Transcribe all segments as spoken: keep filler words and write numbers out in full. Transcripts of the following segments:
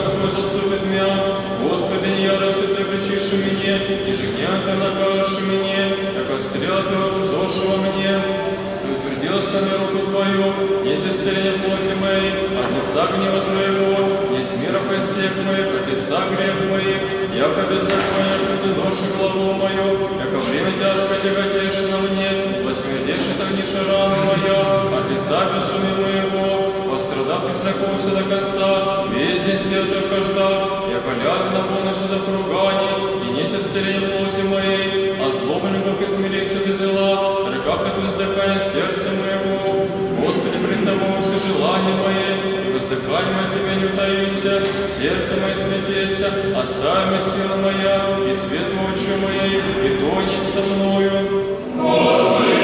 Господь заступит меня. Господи, не яростью Ты обличишь меня, и житья Ты накажешь меня, как острел Ты обзошего мне. Ты утвердился на руку Твою, есть исцеление плоти моей, от лица гнева Твоего, есть мира в костях моих, от лица грех моих, яко беззаконие призадоши главу мою, яко время тяжко тяготеешь на мне, посмертишь и загнишь рану моя, от лица безумия моего, пострадав и знакомься до конца, весь день сел только ждал, яко ляга на полночь за поруганий, и неся исцеление плоти моей, а злобный Бог и смирился без зла, реках от воздыхания сердца моего. Господи, пред Тобой все желания мои, и воздыханием от Тебя не утаися, сердце мое смятеся, оставь мне сила моя, и свет очи моей, и то не со мною. Господи,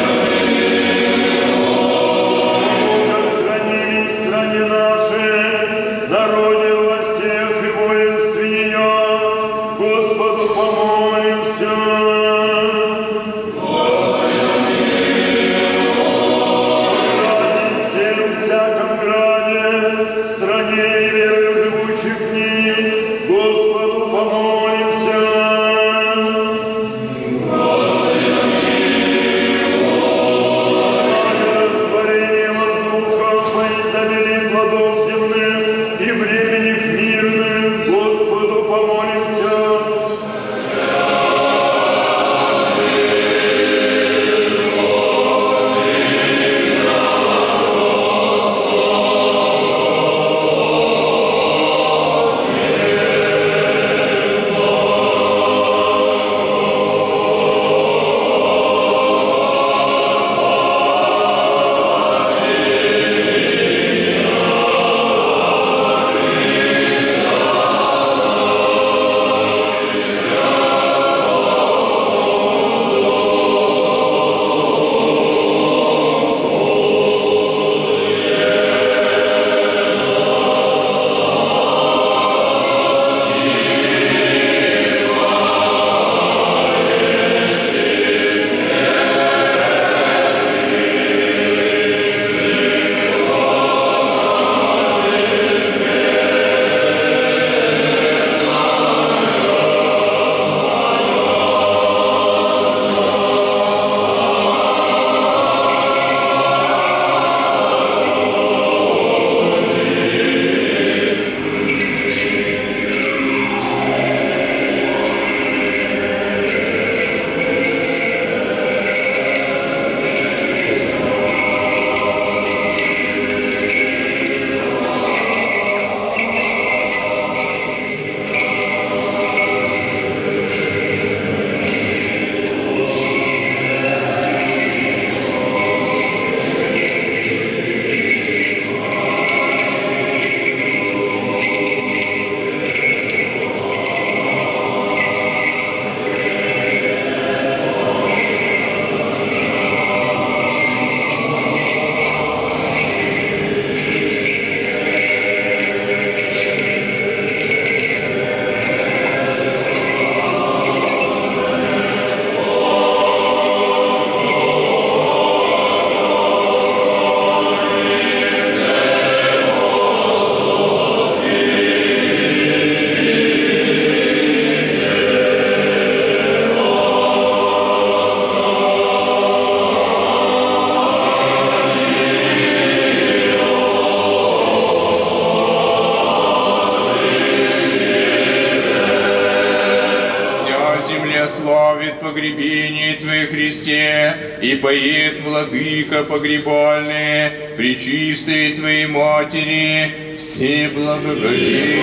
погребении Твоей, Христе, и поет Владыка погребальные, пречистой Твоей Матери, все благоговения.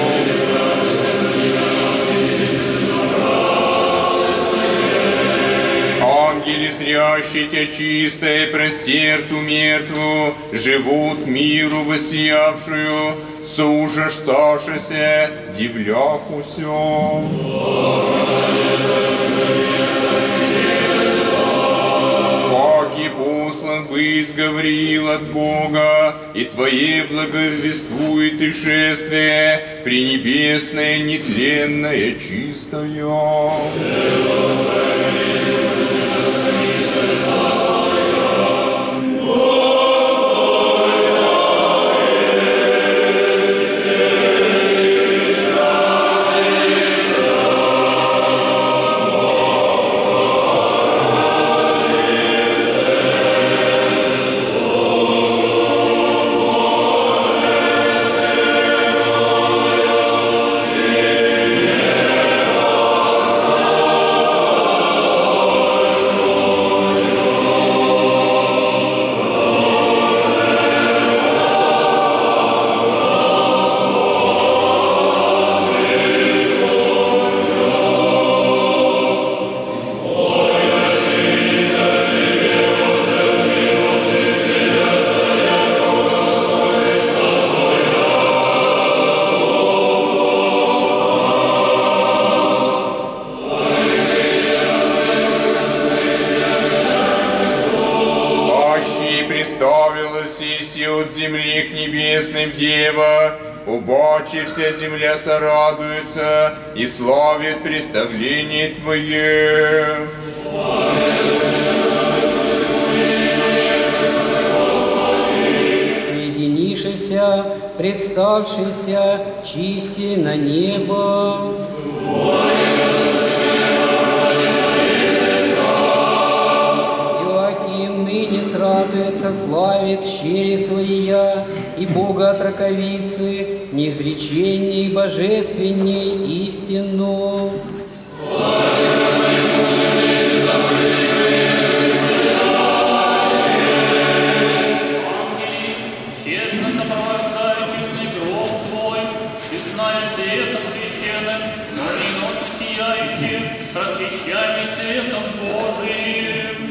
Ангели, зрящие Тя чистое, простерту мертву, живут миру воссиявшую, сужашься, дивляхуся. Паки послан высь Гавриил от Бога, и Твое благовествует и шествие, пренебесное, нетленное, чистое. Господи, Дева, убачи вся земля сорадуется и славит представление Твое. Соединившийся, представшийся, чисти на небо. Иоаким ныне срадуется, славит щери своя, и Бога от раковицы, неизреченней, божественней истину. Просвещай светом Божиим.